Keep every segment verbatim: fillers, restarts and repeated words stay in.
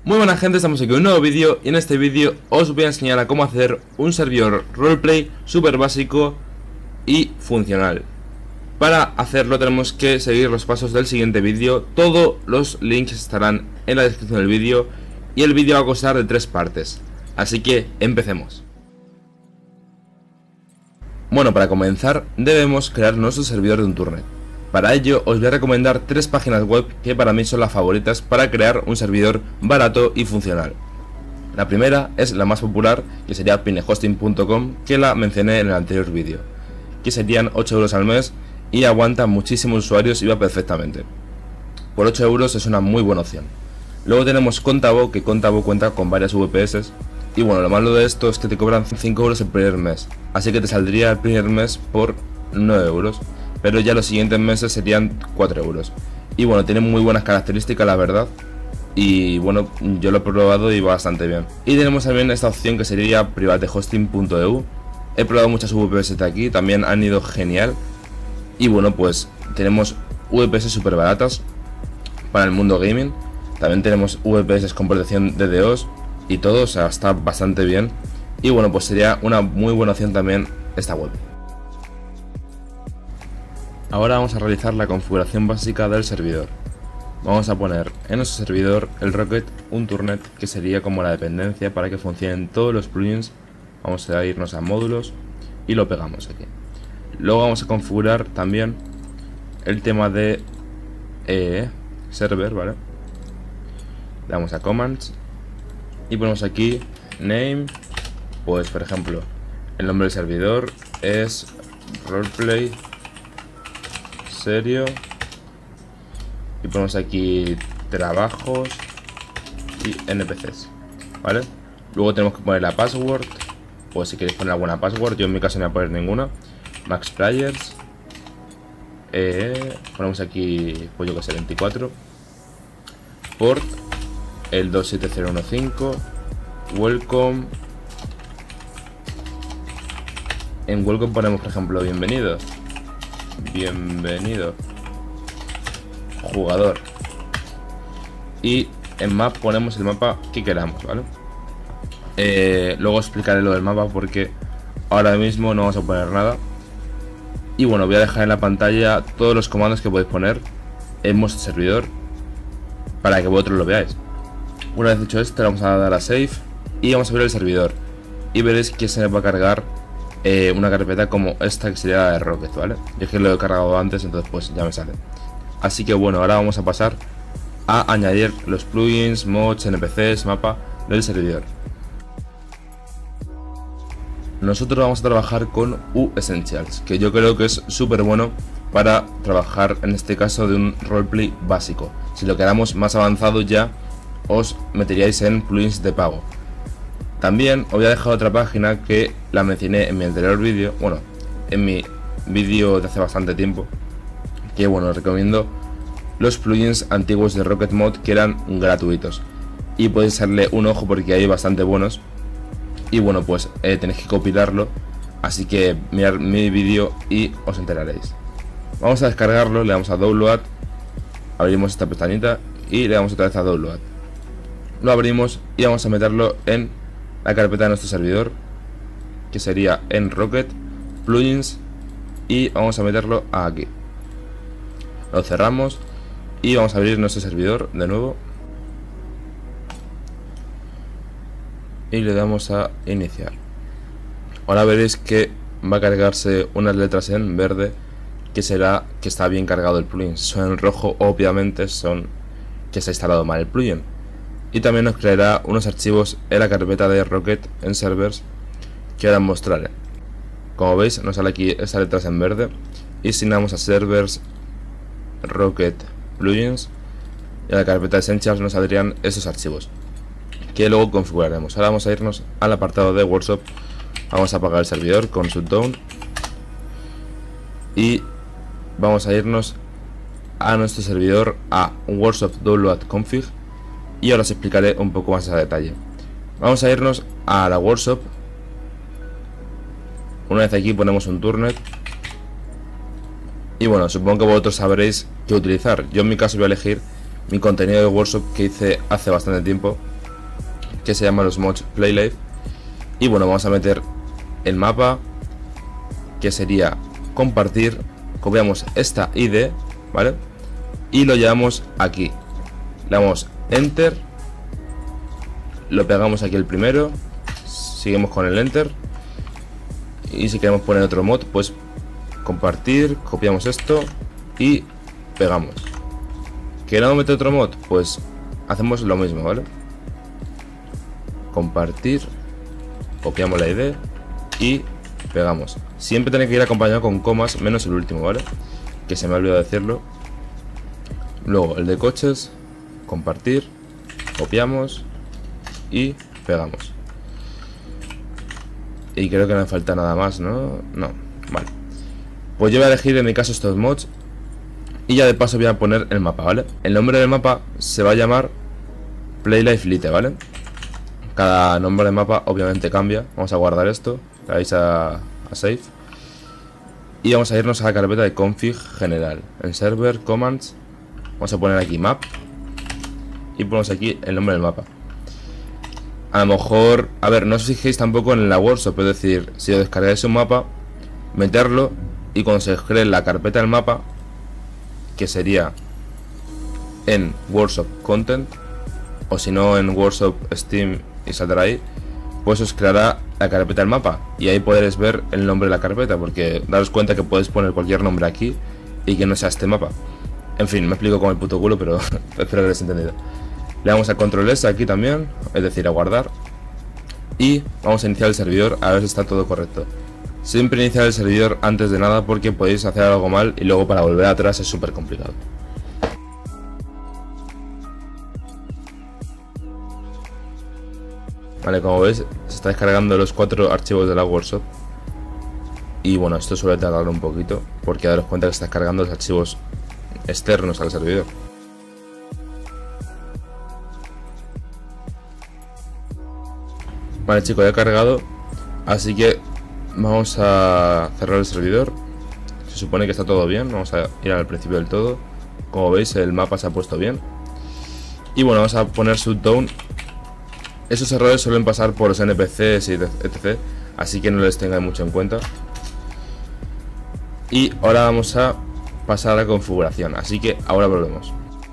Muy buena gente, estamos aquí en un nuevo vídeo y en este vídeo os voy a enseñar a cómo hacer un servidor roleplay súper básico y funcional. Para hacerlo tenemos que seguir los pasos del siguiente vídeo. Todos los links estarán en la descripción del vídeo y el vídeo va a constar de tres partes. Así que empecemos. Bueno, para comenzar debemos crear nuestro servidor de un turnet. Para ello os voy a recomendar tres páginas web que para mí son las favoritas para crear un servidor barato y funcional. La primera es la más popular, que sería pinehosting punto com, que la mencioné en el anterior vídeo, que serían ocho euros al mes y aguanta muchísimos usuarios y va perfectamente. Por ocho euros es una muy buena opción. Luego tenemos Contabo, que Contabo cuenta con varias V P S, y bueno, lo malo de esto es que te cobran cinco euros el primer mes, así que te saldría el primer mes por nueve euros. Pero ya los siguientes meses serían cuatro euros. Y bueno, tiene muy buenas características, la verdad. Y bueno, yo lo he probado y va bastante bien. Y tenemos también esta opción que sería privatehosting punto e u. He probado muchas V P S de aquí, también han ido genial. Y bueno, pues tenemos V P S súper baratas para el mundo gaming. También tenemos V P S con protección de DDoS y todo, o sea, está bastante bien. Y bueno, pues sería una muy buena opción también esta web. Ahora vamos a realizar la configuración básica del servidor. Vamos a poner en nuestro servidor el Rocket un turnet, que sería como la dependencia para que funcionen todos los plugins. Vamos a irnos a módulos y lo pegamos aquí. Luego vamos a configurar también el tema de eh, server, ¿vale? Le damos a commands y ponemos aquí name, pues por ejemplo el nombre del servidor es roleplay serio, y ponemos aquí trabajos y N P Cs, ¿vale? Luego tenemos que poner la password, pues si queréis poner alguna password, yo en mi caso no voy a poner ninguna. Max players, eh, ponemos aquí, pues yo que sé, veinticuatro, port el dos siete cero uno cinco, welcome, en welcome ponemos por ejemplo bienvenido. Bienvenido jugador, y en map ponemos el mapa que queramos, ¿vale? Eh, luego explicaré lo del mapa porque ahora mismo no vamos a poner nada. Y bueno, voy a dejar en la pantalla todos los comandos que podéis poner en vuestro servidor para que vosotros lo veáis. Una vez hecho esto, le vamos a dar a save y vamos a abrir el servidor y veréis que se nos va a cargar Eh, una carpeta como esta, que sería la de Rocket, ¿vale? Yo es que lo he cargado antes, entonces pues ya me sale. Así que bueno, ahora vamos a pasar a añadir los plugins, mods, N P Cs, mapa del servidor. Nosotros vamos a trabajar con U Essentials, que yo creo que es súper bueno para trabajar en este caso de un roleplay básico. Si lo queramos más avanzado ya os meteríais en plugins de pago. También os voy a dejar otra página que la mencioné en mi anterior vídeo, bueno, en mi vídeo de hace bastante tiempo, que bueno, os recomiendo los plugins antiguos de Rocket Mod que eran gratuitos y podéis echarle un ojo porque hay bastante buenos. Y bueno, pues eh, tenéis que compilarlo, así que mirad mi vídeo y os enteraréis. Vamos a descargarlo, le damos a download, abrimos esta pestañita y le damos otra vez a download. Lo abrimos y vamos a meterlo en la carpeta de nuestro servidor, que sería en Rocket plugins, y vamos a meterlo aquí. Lo cerramos y vamos a abrir nuestro servidor de nuevo y le damos a iniciar. Ahora veréis que va a cargarse unas letras en verde, que será que está bien cargado el plugin. Si son en rojo, obviamente son que se ha instalado mal el plugin. Y también nos creará unos archivos en la carpeta de Rocket en servers que ahora os mostraré. Como veis, nos sale aquí estas letras en verde, y si damos a servers Rocket plugins, y a la carpeta de Essentials nos saldrían esos archivos que luego configuraremos. Ahora vamos a irnos al apartado de workshop, vamos a apagar el servidor con shutdown y vamos a irnos a nuestro servidor, a workshop download config, y ahora os explicaré un poco más a detalle. Vamos a irnos a la workshop. Una vez aquí ponemos un turnet. Y bueno, supongo que vosotros sabréis qué utilizar. Yo en mi caso voy a elegir mi contenido de workshop que hice hace bastante tiempo, que se llama los mods Playlife. Y bueno, vamos a meter el mapa, que sería compartir. Copiamos esta I D, ¿vale? Y lo llevamos aquí. Le damos Enter. Lo pegamos aquí el primero. Seguimos con el Enter. Y si queremos poner otro mod, pues compartir, copiamos esto y pegamos. ¿Queremos meter otro mod? Pues hacemos lo mismo, ¿vale? Compartir, copiamos la I D y pegamos. Siempre tiene que ir acompañado con comas, menos el último, ¿vale? Que se me ha olvidado decirlo. Luego el de coches, compartir, copiamos y pegamos. Y creo que no me falta nada más, ¿no? No, vale. Pues yo voy a elegir en mi caso estos mods. Y ya de paso voy a poner el mapa, ¿vale? El nombre del mapa se va a llamar Playlife Lite, ¿vale? Cada nombre de mapa obviamente cambia. Vamos a guardar esto. Le dais a, a Save. Y vamos a irnos a la carpeta de config general. En server, commands. Vamos a poner aquí map. Y ponemos aquí el nombre del mapa. A lo mejor, a ver, no os fijéis tampoco en la workshop. Es decir, si os descargáis un mapa, meterlo. Y cuando se cree la carpeta del mapa, que sería en workshop content, o si no en workshop Steam y saldrá ahí, pues os creará la carpeta del mapa y ahí podréis ver el nombre de la carpeta, porque daros cuenta que podéis poner cualquier nombre aquí y que no sea este mapa. En fin, me explico como el puto culo, pero espero que lo hayáis entendido. Le damos a control S aquí también, es decir, a guardar, y vamos a iniciar el servidor a ver si está todo correcto. Siempre iniciar el servidor antes de nada, porque podéis hacer algo mal y luego para volver atrás es súper complicado. Vale, como veis, se está descargando los cuatro archivos de la workshop. Y bueno, esto suele tardar un poquito, porque daros cuenta que está descargando los archivos externos al servidor. Vale, chicos, ya he cargado, así que vamos a cerrar el servidor. Se supone que está todo bien. Vamos a ir al principio del todo. Como veis, el mapa se ha puesto bien. Y bueno, vamos a poner shutdown. Esos errores suelen pasar por los N P Cs y etcétera, así que no les tengáis mucho en cuenta. Y ahora vamos a pasar a la configuración, así que ahora volvemos.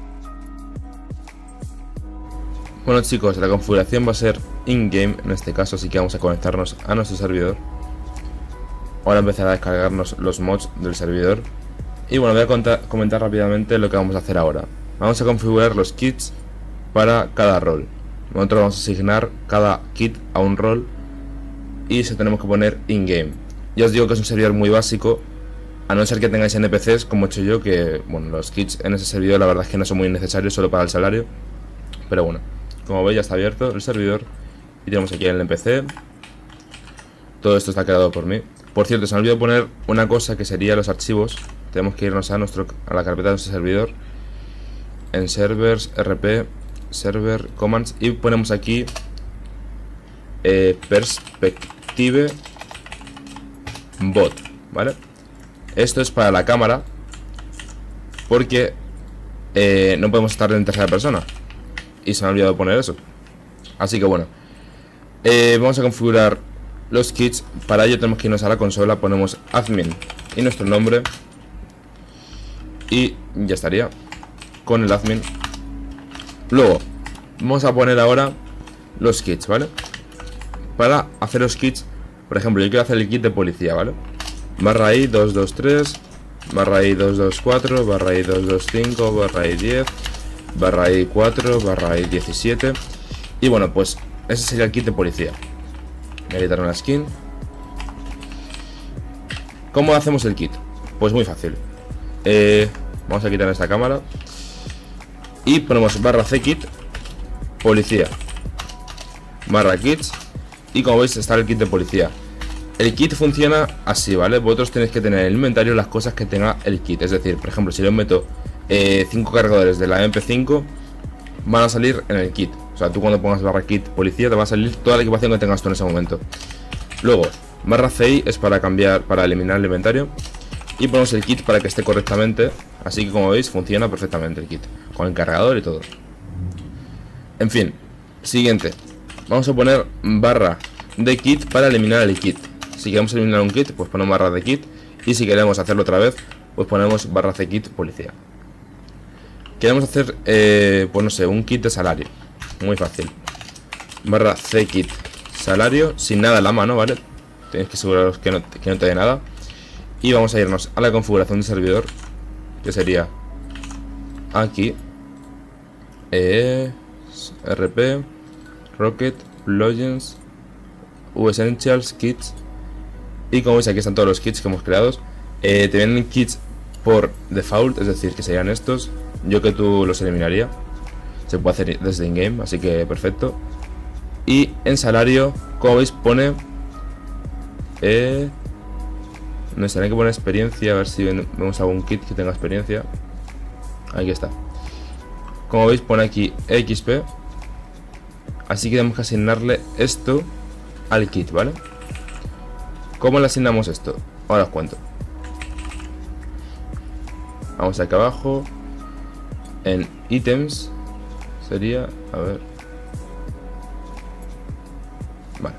Bueno, chicos, la configuración va a ser in-game en este caso, así que vamos a conectarnos a nuestro servidor. Ahora empezará a descargarnos los mods del servidor. Y bueno, voy a contar, comentar rápidamente lo que vamos a hacer ahora. Vamos a configurar los kits para cada rol. Nosotros vamos a asignar cada kit a un rol y se tenemos que poner in-game. Ya os digo que es un servidor muy básico, a no ser que tengáis N P Cs como he hecho yo, que bueno, los kits en ese servidor la verdad es que no son muy necesarios, solo para el salario. Pero bueno, como veis ya está abierto el servidor y tenemos aquí el N P C. Todo esto está creado por mí. Por cierto, se me olvidó poner una cosa que sería los archivos. Tenemos que irnos a, nuestro, a la carpeta de nuestro servidor, en servers, rp, server, commands, y ponemos aquí eh, perspective bot, ¿vale? Esto es para la cámara, porque eh, no podemos estar en tercera persona y se me ha olvidado poner eso. Así que bueno, eh, vamos a configurar los kits. Para ello tenemos que irnos a la consola, ponemos admin y nuestro nombre y ya estaría con el admin. Luego vamos a poner ahora los kits, ¿vale? Para hacer los kits, por ejemplo, yo quiero hacer el kit de policía, ¿vale? Barra i dos dos tres, barra i dos dos cuatro, barra i dos dos cinco, barra i diez, barra i cuatro, barra i diecisiete. Y bueno, pues ese sería el kit de policía. Voy a editar una skin. ¿Cómo hacemos el kit? Pues muy fácil. Eh, vamos a quitar esta cámara y ponemos barra ckit policía, barra kits, y como veis está el kit de policía. El kit funciona así, ¿vale? Vosotros tenéis que tener en el inventario las cosas que tenga el kit. Es decir, por ejemplo, si yo meto cinco eh, cargadores de la M P cinco, van a salir en el kit. O sea, tú cuando pongas barra kit policía te va a salir toda la equipación que tengas tú en ese momento. Luego, barra ci es para cambiar, para eliminar el inventario. Y ponemos el kit para que esté correctamente. Así que como veis funciona perfectamente el kit, con el cargador y todo. En fin, siguiente. vamos a poner barra de kit para eliminar el kit. Si queremos eliminar un kit, pues ponemos barra de kit. Y si queremos hacerlo otra vez, pues ponemos barra c kit policía. Queremos hacer, eh, pues no sé, un kit de salario. Muy fácil. Barra c kit salario, sin nada en la mano, ¿vale? Tenéis que aseguraros que no, que no te dé nada. Y vamos a irnos a la configuración de servidor, que sería aquí. Eh, R P, Rocket, Plugins, U Essentials, Kits. Y como veis aquí están todos los kits que hemos creado. eh, Te vienen kits por default, es decir, que serían estos. Yo que tú los eliminaría. Se puede hacer desde in-game, así que perfecto. Y en salario, como veis, pone eh, nos tendrá que poner experiencia. A ver si vemos algún kit que tenga experiencia. Aquí está. Como veis pone aquí X P. Así que tenemos que asignarle esto al kit, ¿vale? ¿Cómo le asignamos esto? Ahora os cuento. Vamos aquí abajo. En ítems sería, a ver. Vale.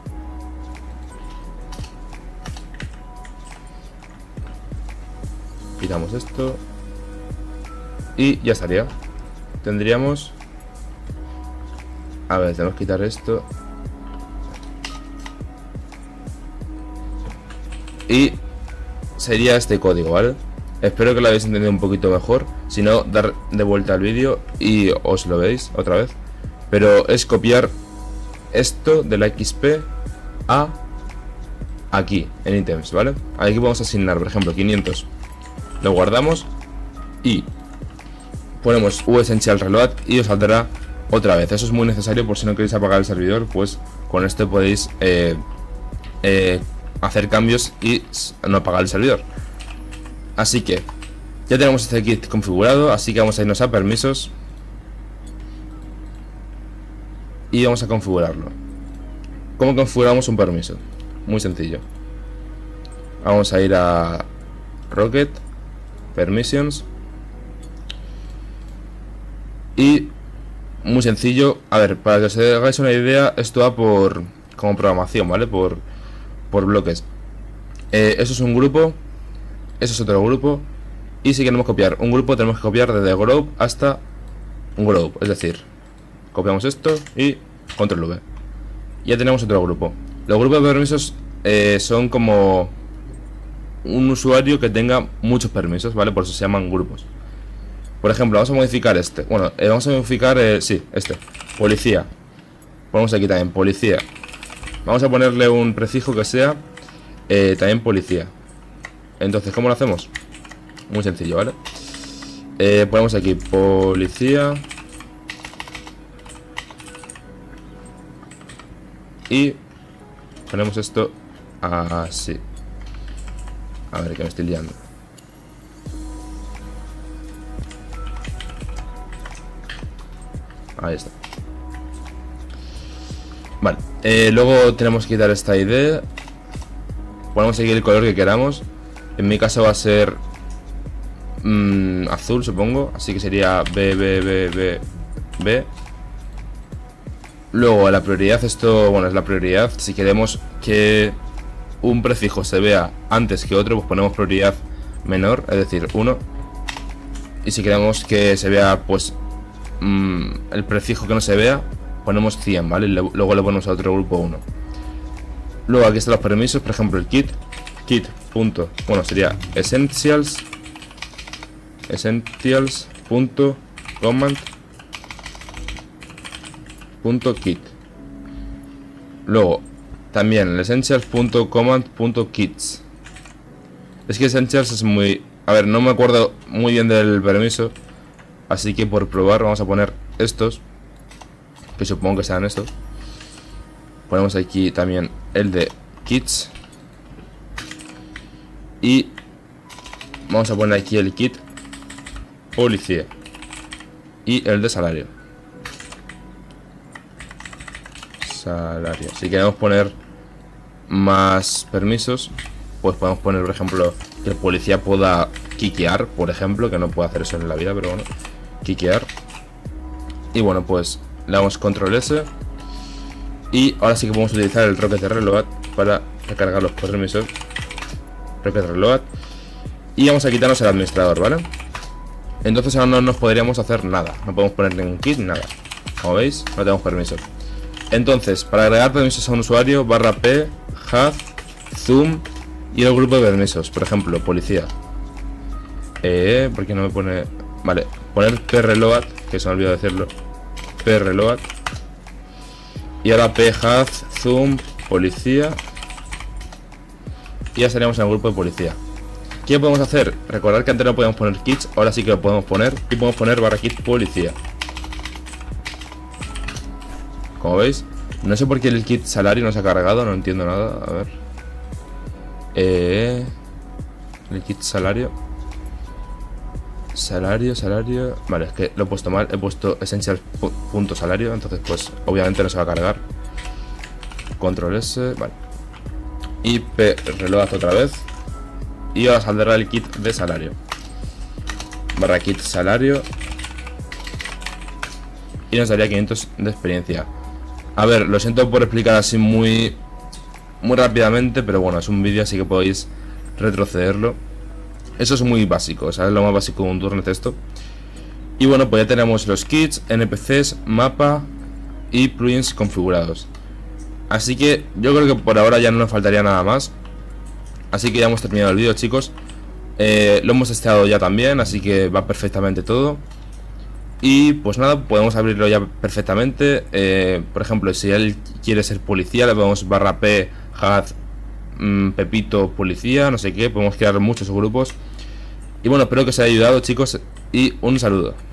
Quitamos esto. Y ya estaría. Tendríamos... A ver, tenemos que quitar esto. Y sería este código, ¿vale? Espero que lo hayáis entendido un poquito mejor. Si no, dar de vuelta al vídeo y os lo veis otra vez. Pero es copiar esto de la X P a aquí, en ítems, ¿vale? Aquí vamos a asignar, por ejemplo, quinientos. Lo guardamos y ponemos U Essential Reload y os saldrá otra vez. Eso es muy necesario por si no queréis apagar el servidor, pues con esto podéis eh, eh, hacer cambios y no apagar el servidor. Así que ya tenemos este kit configurado, así que vamos a irnos a permisos y vamos a configurarlo. ¿Cómo configuramos un permiso? Muy sencillo. Vamos a ir a Rocket, Permissions y muy sencillo. A ver, para que os hagáis una idea, esto va por como programación, ¿vale? Por, por bloques. Eh, eso es un grupo. Eso es otro grupo. Y si queremos copiar un grupo, tenemos que copiar desde group hasta un group. Es decir, copiamos esto y control V. Ya tenemos otro grupo. Los grupos de permisos eh, son como un usuario que tenga muchos permisos, ¿vale? Por eso se llaman grupos. Por ejemplo, vamos a modificar este. Bueno, eh, vamos a modificar, eh, sí, este. Policía. Ponemos aquí también, policía. Vamos a ponerle un prefijo que sea eh, también policía. Entonces, ¿cómo lo hacemos? Muy sencillo, ¿vale? Eh, ponemos aquí policía. Y ponemos esto así. A ver, que me estoy liando. Ahí está. Vale, eh, luego tenemos que quitar esta I D. Podemos seguir el color que queramos. En mi caso va a ser mmm, azul, supongo. Así que sería B, B, B, B, B. Luego la prioridad, esto, bueno, es la prioridad. Si queremos que un prefijo se vea antes que otro, pues ponemos prioridad menor, es decir, uno. Y si queremos que se vea, pues, mmm, el prefijo que no se vea, ponemos cien, ¿vale? Y luego le ponemos a otro grupo uno. Luego aquí están los permisos, por ejemplo, el kit. Kit, punto, bueno, sería essentials. Essentials, punto, command, punto kit. Luego también el essentials.command.kits. Es que essentials es muy... A ver, no me acuerdo muy bien del permiso, así que por probar vamos a poner estos, que supongo que sean estos. Ponemos aquí también el de kits. Y vamos a poner aquí el kit policía. Y el de salario. Salario. Si queremos poner más permisos, pues podemos poner, por ejemplo, que el policía pueda quiquear, por ejemplo, que no puede hacer eso en la vida, pero bueno, quiquear. Y bueno, pues le damos control S Y ahora sí que podemos utilizar el Rocket Reload para recargar los permisos. Rocket Reload. Y vamos a quitarnos el administrador, ¿vale? Entonces ahora no nos podríamos hacer nada. No podemos poner ningún kit, nada. Como veis, no tenemos permisos. Entonces, para agregar permisos a un usuario, barra P, Haz, Zoom y el grupo de permisos. Por ejemplo, policía. Eh, ¿por qué no me pone...? Vale, poner P-Reload, que se me olvidó decirlo. P-Reload. Y ahora P, Haz, Zoom, policía. Y ya estaríamos en el grupo de policía. ¿Qué podemos hacer? Recordad que antes no podíamos poner kits, ahora sí que lo podemos poner. Y podemos poner barra kit policía. Como veis, no sé por qué el kit salario no se ha cargado, no entiendo nada. A ver. Eh, el kit salario. Salario, salario. Vale, es que lo he puesto mal. He puesto essential punto salario. Entonces, pues, obviamente no se va a cargar. Control S. Vale. Y P reload otra vez. Y ahora saldrá el kit de salario. Barra kit salario. Y nos daría quinientos de experiencia. A ver, lo siento por explicar así muy Muy rápidamente, pero bueno, es un vídeo, así que podéis retrocederlo. Eso es muy básico, o sea, es lo más básico de un turnet esto. Y bueno, pues ya tenemos los kits, N P Cs, mapa y plugins configurados. Así que yo creo que por ahora ya no nos faltaría nada más. Así que ya hemos terminado el vídeo, chicos. eh, Lo hemos testeado ya también, así que va perfectamente todo. Y pues nada, podemos abrirlo ya perfectamente. eh, Por ejemplo, si él quiere ser policía, le podemos barra P, Haz, mmm, Pepito, policía, no sé qué. Podemos crear muchos grupos. Y bueno, espero que os haya ayudado, chicos, y un saludo.